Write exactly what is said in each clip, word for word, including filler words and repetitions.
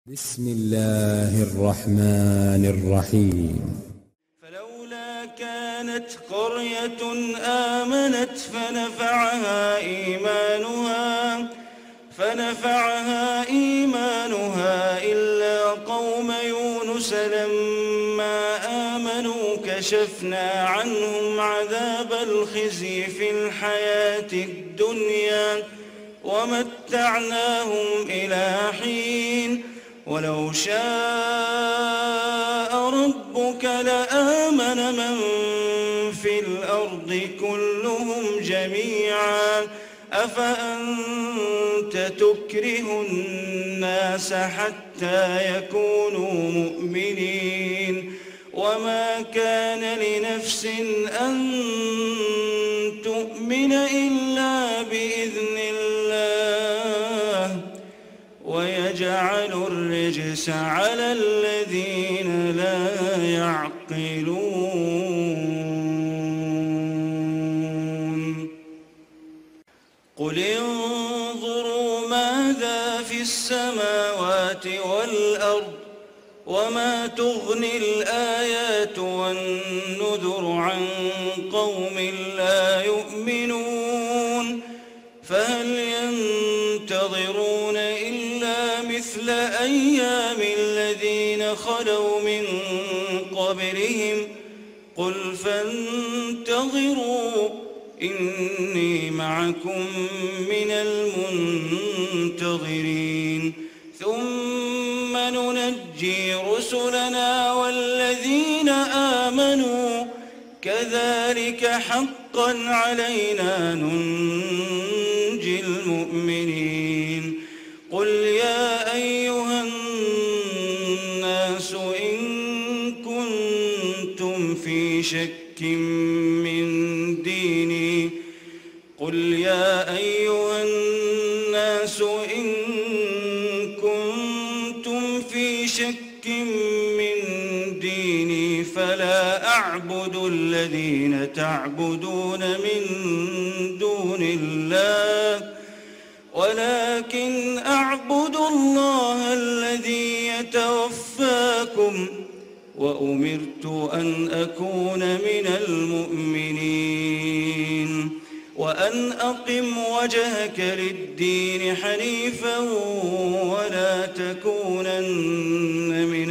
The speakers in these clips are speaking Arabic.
بسم الله الرحمن الرحيم. فلولا كانت قرية آمنت فنفعها إيمانها فنفعها إيمانها إلا قوم يونس لما آمنوا كشفنا عنهم عذاب الخزي في الحياة الدنيا ومتعناهم إلى حين ولو شاء ربك لآمن من في الأرض كلهم جميعا أفأنت تكره الناس حتى يكونوا مؤمنين وما كان لنفس أن تؤمن إلا بإذن الله ويجعل الرجس على الذين لا يعقلون. قل انظروا ماذا في السماوات والأرض وما تغني الآيات والنذر عن قوم لا يؤمنون فهل ينتظرون إلا مثل أيام الذين خلوا من قبلهم قل فانتظروا إني معكم من المنتظرين ثم ننجي رسلنا والذين آمنوا كذلك حقا علينا ننجي المؤمنين. قل يا أيها الناس إن كنتم في شك من ديني قل يا أيها الناس إن كنتم في شك من ديني فلا أعبد الذين تعبدون من دون الله ولكن أعبد الله الذي يتوفاكم وأمرت أن أكون من المؤمنين وأن أقم وجهك للدين حنيفا ولا تكونن من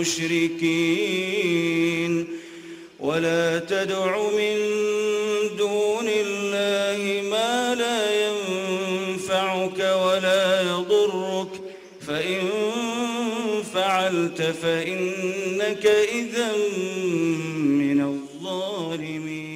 المشركين ولا تدع من دون الله ما لا ينفعك ولا يضرك فإن فعلت فإنك إذا من الظالمين.